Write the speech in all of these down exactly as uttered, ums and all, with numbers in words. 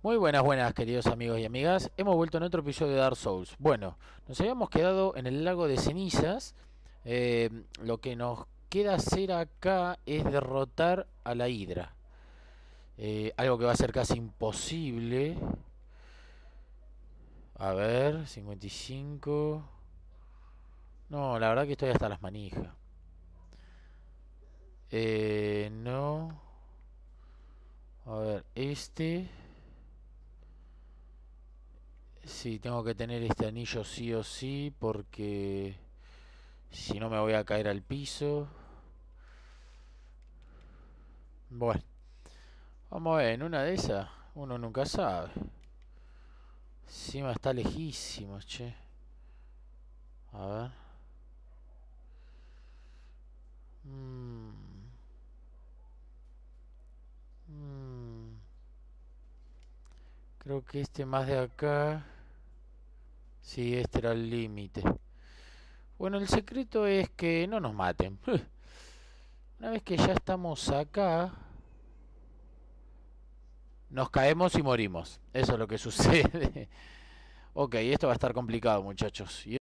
Muy buenas, buenas, queridos amigos y amigas. Hemos vuelto en otro episodio de Dark Souls. Bueno, nos habíamos quedado en el lago de cenizas. Eh, lo que nos queda hacer acá es derrotar a la Hidra. Eh, algo que va a ser casi imposible. A ver, cincuenta y cinco. No, la verdad que estoy hasta las manijas. Eh, no. A ver, este. Sí, tengo que tener este anillo sí o sí porque si no me voy a caer al piso. Bueno, vamos a ver, en una de esas uno nunca sabe. Encima está lejísimo, che. A ver. Mm, mm, creo que este más de acá. Sí, este era el límite. Bueno, el secreto es que no nos maten. Una vez que ya estamos acá, nos caemos y morimos. Eso es lo que sucede. Ok, esto va a estar complicado, muchachos. Y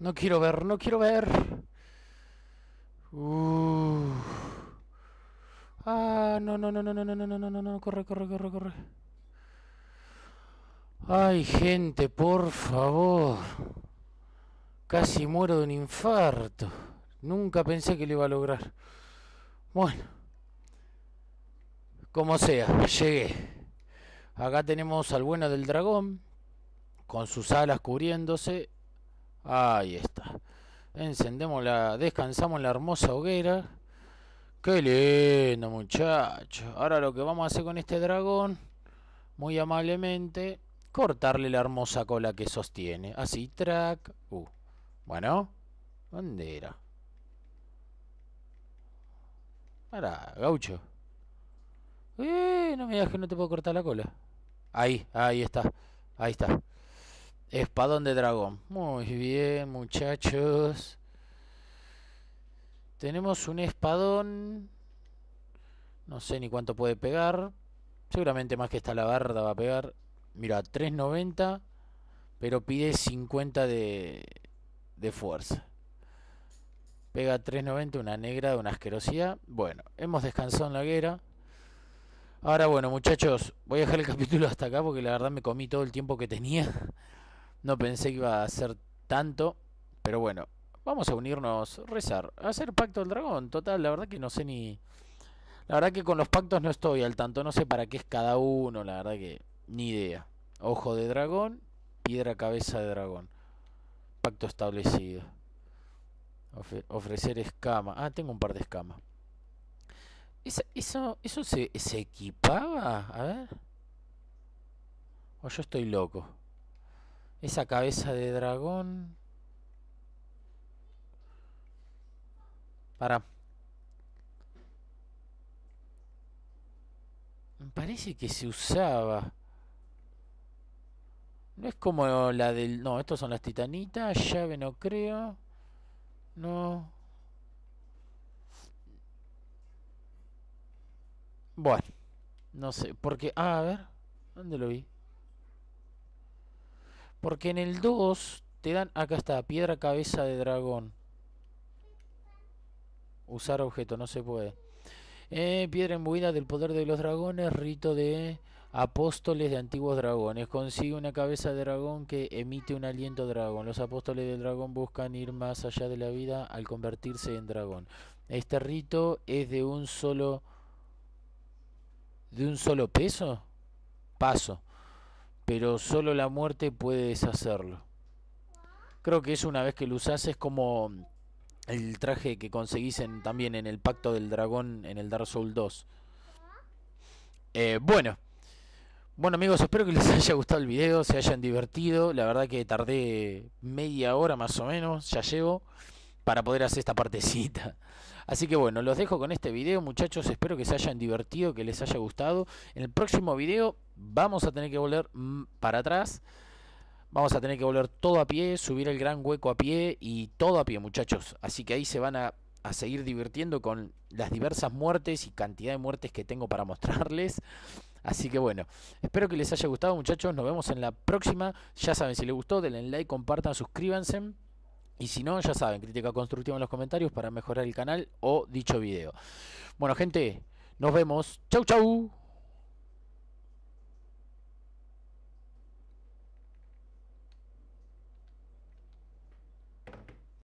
No quiero ver, no quiero ver. Uh. Ah, no, no, no, no, no, no, no, no, no, no, no, corre, corre, corre, corre. Ay, gente, por favor. Casi muero de un infarto. Nunca pensé que lo iba a lograr. Bueno, como sea, llegué. Acá tenemos al bueno del dragón, con sus alas cubriéndose. Ahí está. Encendemos la, descansamos en la hermosa hoguera. Qué lindo, muchacho. Ahora lo que vamos a hacer con este dragón, muy amablemente, cortarle la hermosa cola que sostiene. Así, track. Uh. Bueno, ¿dónde era? Para, gaucho. Eh, no me digas que no te puedo cortar la cola. Ahí, ahí está. Ahí está. Espadón de dragón. Muy bien, muchachos. Tenemos un espadón. No sé ni cuánto puede pegar. Seguramente más que esta labarda va a pegar. Mira, tres noventa. Pero pide cincuenta de, de fuerza. Pega tres noventa, una negra de una asquerosidad. Bueno, hemos descansado en la hoguera. Ahora bueno, muchachos, voy a dejar el capítulo hasta acá porque la verdad me comí todo el tiempo que tenía. No pensé que iba a ser tanto. Pero bueno, vamos a unirnos, rezar, a hacer pacto del dragón. Total, la verdad que no sé ni... La verdad que con los pactos no estoy al tanto, no sé para qué es cada uno, la verdad que ni idea. Ojo de dragón, piedra cabeza de dragón. Pacto establecido. Ofre- ofrecer escama. Ah, tengo un par de escamas. ¿Eso, eso, eso se, se equipaba? A ver. O yo estoy loco. Esa cabeza de dragón. Para. Me parece que se usaba. No es como la del... No, estos son las titanitas. Llave no creo. No. Bueno, no sé. Porque... Ah, a ver. ¿Dónde lo vi? Porque en el dos te dan... Acá está. Piedra cabeza de dragón. Usar objeto. No se puede. Eh, piedra imbuida del poder de los dragones. Rito de apóstoles de antiguos dragones. Consigue una cabeza de dragón que emite un aliento dragón. Los apóstoles del dragón buscan ir más allá de la vida al convertirse en dragón. Este rito es de un solo... ¿De un solo peso? Paso. Pero solo la muerte puede deshacerlo. Creo que eso una vez que lo usas es como el traje que conseguís en, también en el Pacto del Dragón en el Dark Souls dos. Eh, bueno, bueno amigos, espero que les haya gustado el video, se hayan divertido. La verdad que tardé media hora más o menos, ya llevo, para poder hacer esta partecita. Así que bueno, los dejo con este video, muchachos. Espero que se hayan divertido, que les haya gustado. En el próximo video vamos a tener que volver mm, para atrás. Vamos a tener que volver todo a pie, subir el gran hueco a pie y todo a pie, muchachos. Así que ahí se van a, a seguir divirtiendo con las diversas muertes y cantidad de muertes que tengo para mostrarles. Así que bueno, espero que les haya gustado, muchachos. Nos vemos en la próxima. Ya saben, si les gustó, denle like, compartan, suscríbanse. Y si no, ya saben, crítica constructiva en los comentarios para mejorar el canal o dicho video. Bueno, gente, nos vemos. Chau, chau.